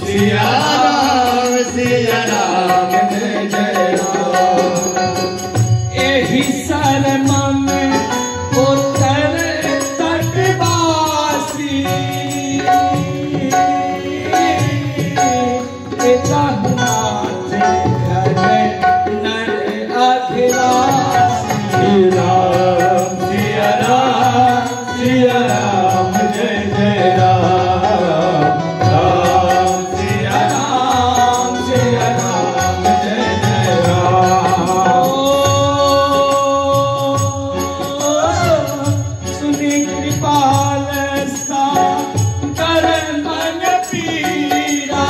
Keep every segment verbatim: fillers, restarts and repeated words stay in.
सिया राम सिया राम जय जय राम। एही शर्मा में उतर तटवासी राम सिया राम सिया राम जय जय राम। राम सिया राम सिया राम जय जय राम। सुनी कृपाल सा कर मन पीरा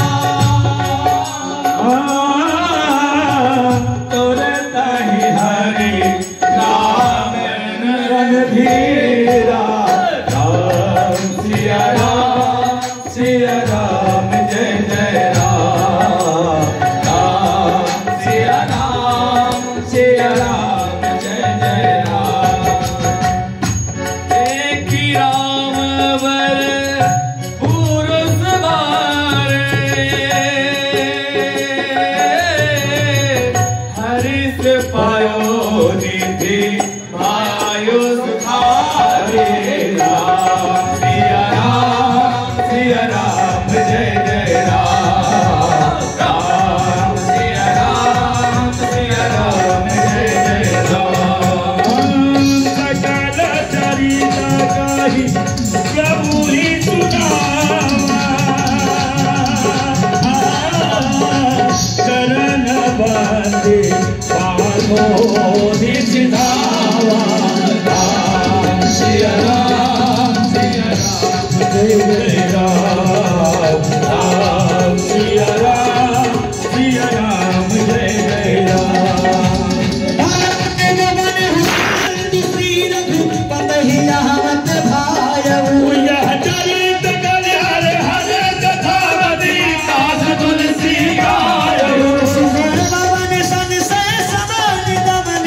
तोरे तहि हरि राम रणधीरा। राम सिया राम सिया राम जय जय राम। राम सिया राम सिया राम जय जय राम। एक ही राम वर पुरुष मारे हरि से पायो निधि पायो सुखारे। राम सिया राम सिया राम जय जय राम। राम सिया राम सिया राम जय जय राम। सकल चरिता कही प्रभु ही सुनावा चरण बंदे पामोधि सिधावा। राम सिया राम सिया राम जय जय राम। राम सिया राम सिया राम जय जय राम। रघुपत ही